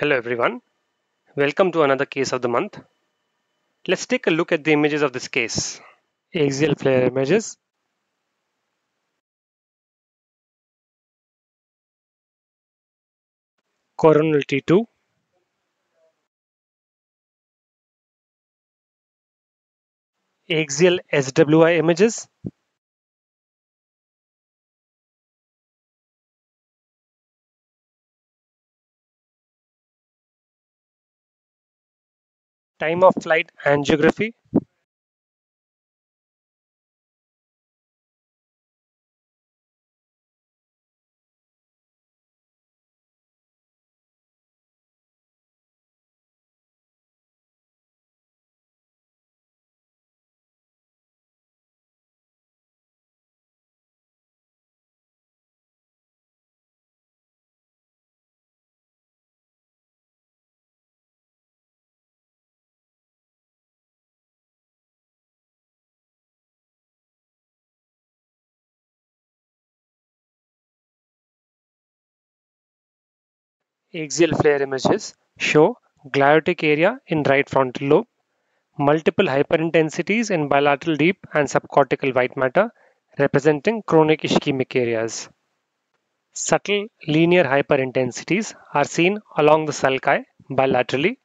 Hello everyone, welcome to another case of the month. Let's take a look at the images of this case. Axial flare images, coronal T2, axial SWI images, time of flight angiography, axial flare images show gliotic area in right frontal lobe, multiple hyperintensities in bilateral deep and subcortical white matter representing chronic ischemic areas. Subtle linear hyperintensities are seen along the sulci bilaterally.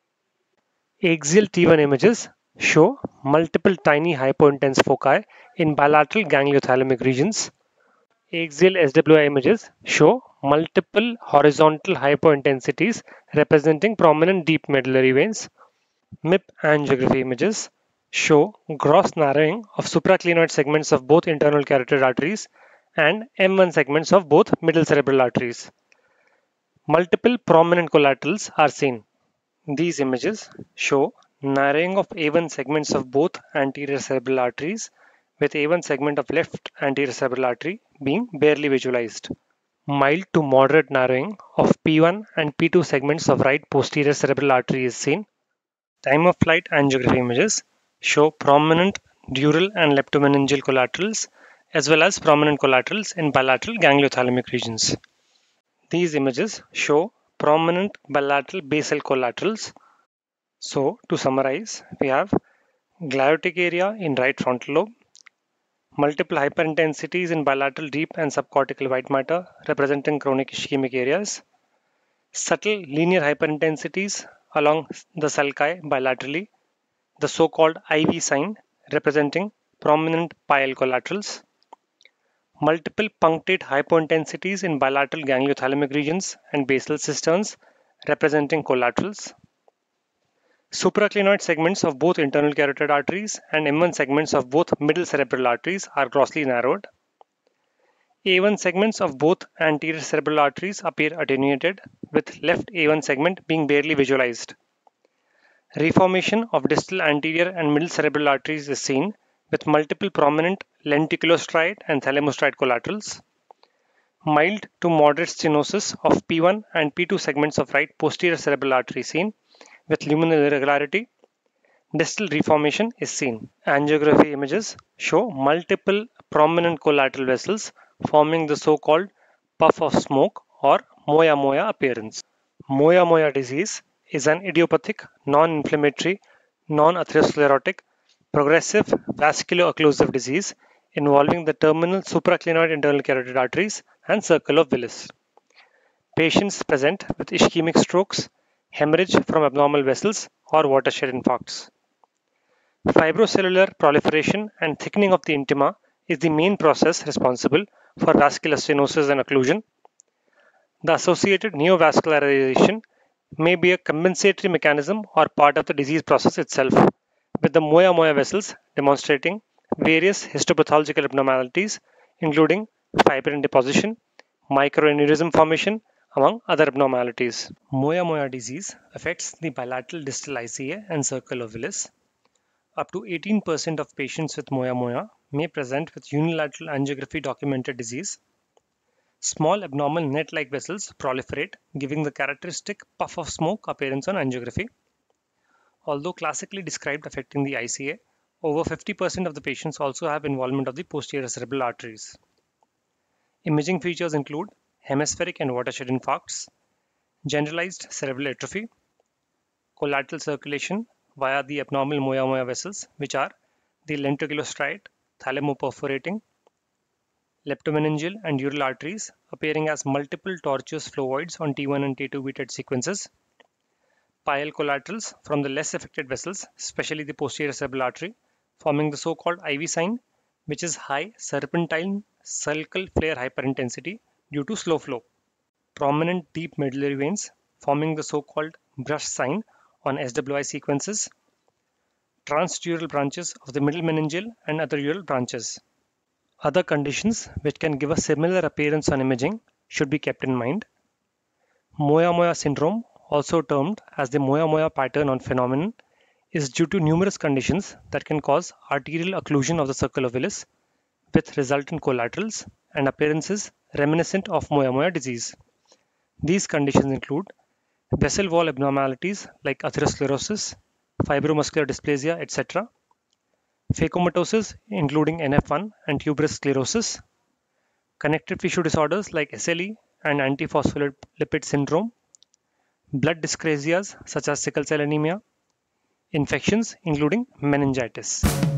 Axial T1 images show multiple tiny hypointense foci in bilateral gangliothalamic regions. Axial SWI images show multiple horizontal hypointensities representing prominent deep medullary veins. MIP angiography images show gross narrowing of supraclinoid segments of both internal carotid arteries and M1 segments of both middle cerebral arteries. Multiple prominent collaterals are seen. These images show narrowing of A1 segments of both anterior cerebral arteries, with A1 segment of left anterior cerebral artery being barely visualized. Mild to moderate narrowing of P1 and P2 segments of right posterior cerebral artery is seen. Time of flight angiography images show prominent dural and leptomeningeal collaterals as well as prominent collaterals in bilateral gangliothalamic regions. These images show prominent bilateral basal collaterals. So, to summarize, we have gliotic area in right frontal lobe, multiple hyperintensities in bilateral deep and subcortical white matter representing chronic ischemic areas, subtle linear hyperintensities along the sulci bilaterally, the so-called IV sign representing prominent pial collaterals, multiple punctate hypointensities in bilateral gangliothalamic regions and basal cisterns representing collaterals, supraclinoid segments of both internal carotid arteries and M1 segments of both middle cerebral arteries are grossly narrowed. A1 segments of both anterior cerebral arteries appear attenuated, with left A1 segment being barely visualized. Reformation of distal anterior and middle cerebral arteries is seen, with multiple prominent lenticulostriate and thalamostriate collaterals. Mild to moderate stenosis of P1 and P2 segments of right posterior cerebral artery seen, with luminal irregularity. Distal reformation is seen. Angiography images show multiple prominent collateral vessels forming the so-called puff of smoke or moya-moya appearance. Moya-moya disease is an idiopathic, non-inflammatory, non-atherosclerotic, progressive vasculo-occlusive disease involving the terminal supraclinoid internal carotid arteries and circle of Willis. Patients present with ischemic strokes, hemorrhage from abnormal vessels, or watershed infarcts. Fibrocellular proliferation and thickening of the intima is the main process responsible for vascular stenosis and occlusion. The associated neovascularization may be a compensatory mechanism or part of the disease process itself, with the moya-moya vessels demonstrating various histopathological abnormalities, including fibrin deposition, microaneurysm formation, among other abnormalities. Moya-moya disease affects the bilateral distal ICA and circle of Willis. Up to 18% of patients with moya-moya may present with unilateral angiography documented disease. Small abnormal net-like vessels proliferate, giving the characteristic puff of smoke appearance on angiography. Although classically described affecting the ICA, over 50% of the patients also have involvement of the posterior cerebral arteries. Imaging features include hemispheric and watershed infarcts, generalized cerebral atrophy, collateral circulation via the abnormal moya-moya vessels, which are the lenticulastriate, thalamoperforating, leptomeningeal and neural arteries appearing as multiple tortuous phlovoids on T1 and T2 beated sequences, pial collaterals from the less affected vessels, especially the posterior cerebral artery, forming the so-called IV sign, which is high serpentine sulcal flare hyperintensity due to slow flow. Prominent deep medullary veins forming the so-called brush sign on SWI sequences, transdural branches of the middle meningeal and other dural branches. Other conditions which can give a similar appearance on imaging should be kept in mind. Moya-Moya syndrome, also termed as the Moya-Moya pattern on phenomenon, is due to numerous conditions that can cause arterial occlusion of the circle of Willis with resultant collaterals and appearances reminiscent of Moya-Moya disease. These conditions include vessel wall abnormalities like atherosclerosis, fibromuscular dysplasia, etc., phacomatosis including NF1 and tuberous sclerosis, connective tissue disorders like SLE and antiphospholipid syndrome, blood dyscrasias such as sickle cell anemia, infections including meningitis.